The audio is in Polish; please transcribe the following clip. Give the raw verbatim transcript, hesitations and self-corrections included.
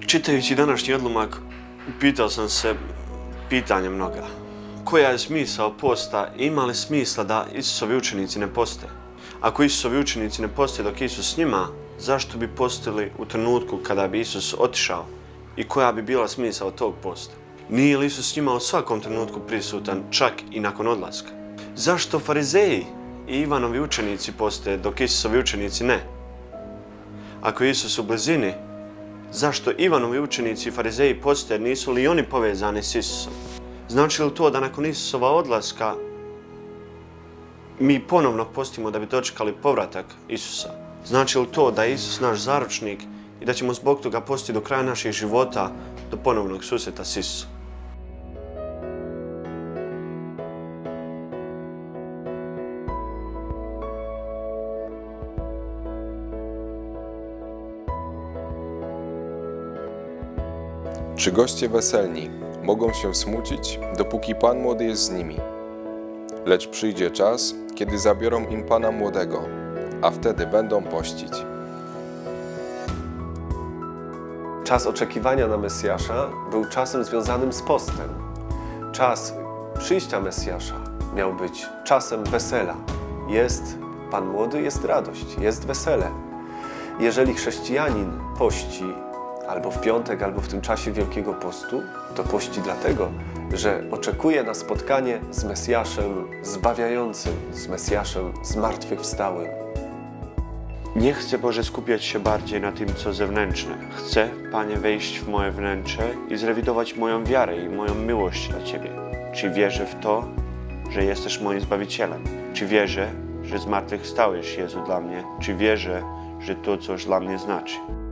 Čitajući današnji odlomak, pitao sam se pitanje mnoga. Koja je smisao posta i ima li smisla da Isusovi učenici ne poste? Ako Isusovi učenici ne poste dok Isus s njima, zašto bi postili u trenutku kada bi Isus otišao? I koja bi bila smisao tog posta? Nije li Isus s njima u svakom trenutku prisutan, čak i nakon odlaska? Zašto farizeji i Ivanovi učenici poste dok Isusovi učenici ne? Ako je Isus u blizini, zašto Ivanovi učenici i farizeji poste, nisu li oni povezani s Isusom? Znači li to da nakon Isusova odlaska mi ponovno postimo da bi dočekali povratak Isusa? Znači li to da je Isus naš zaručnik i da ćemo zbog toga postiti do kraja naših života, do ponovnog susreta s Isusom? Czy goście weselni mogą się smucić, dopóki Pan młody jest z nimi? Lecz przyjdzie czas, kiedy zabiorą im Pana młodego, a wtedy będą pościć. Czas oczekiwania na Mesjasza był czasem związanym z postem. Czas przyjścia Mesjasza miał być czasem wesela. Jest Pan młody, jest radość, jest wesele. Jeżeli chrześcijanin pości albo w piątek, albo w tym czasie Wielkiego Postu, to pości dlatego, że oczekuje na spotkanie z Mesjaszem zbawiającym, z Mesjaszem zmartwychwstałym. Nie chcę, Boże, skupiać się bardziej na tym, co zewnętrzne. Chcę, Panie, wejść w moje wnętrze i zrewidować moją wiarę i moją miłość dla Ciebie. Czy wierzę w to, że jesteś moim Zbawicielem? Czy wierzę, że zmartwychwstałeś, Jezu, dla mnie? Czy wierzę, że to coś dla mnie znaczy?